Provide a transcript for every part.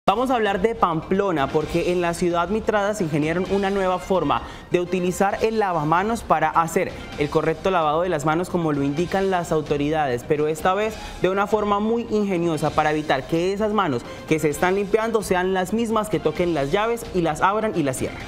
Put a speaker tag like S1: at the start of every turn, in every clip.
S1: Vamos a hablar de Pamplona porque en la ciudad mitrada se ingeniaron una nueva forma de utilizar el lavamanos para hacer el correcto lavado de las manos como lo indican las autoridades, pero esta vez de una forma muy ingeniosa para evitar que esas manos que se están limpiando sean las mismas que toquen las llaves y las abran y las cierren.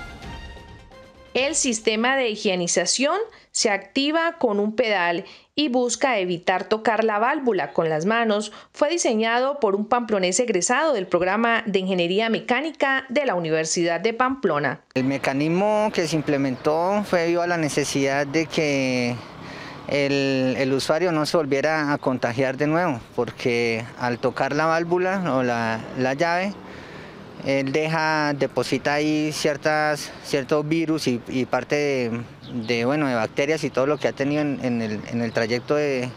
S2: El sistema de higienización se activa con un pedal y busca evitar tocar la válvula con las manos. Fue diseñado por un pamplonés egresado del programa de Ingeniería Mecánica de la Universidad de Pamplona.
S3: El mecanismo que se implementó fue debido a la necesidad de que el usuario no se volviera a contagiar de nuevo, porque al tocar la válvula o la llave, él deposita ahí ciertos virus y parte de bacterias y todo lo que ha tenido en el trayecto del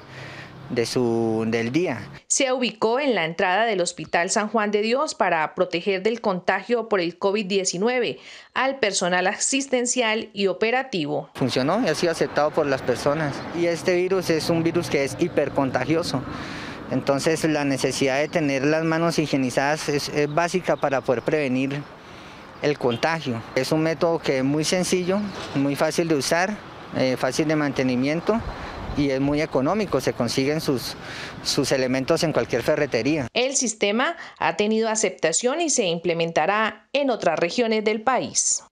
S3: día.
S2: Se ubicó en la entrada del Hospital San Juan de Dios para proteger del contagio por el COVID-19 al personal asistencial y operativo.
S3: Funcionó y ha sido aceptado por las personas. Y este virus es un virus que es hipercontagioso. Entonces la necesidad de tener las manos higienizadas es básica para poder prevenir el contagio. Es un método que es muy sencillo, muy fácil de usar, fácil de mantenimiento y es muy económico, se consiguen sus elementos en cualquier ferretería.
S2: El sistema ha tenido aceptación y se implementará en otras regiones del país.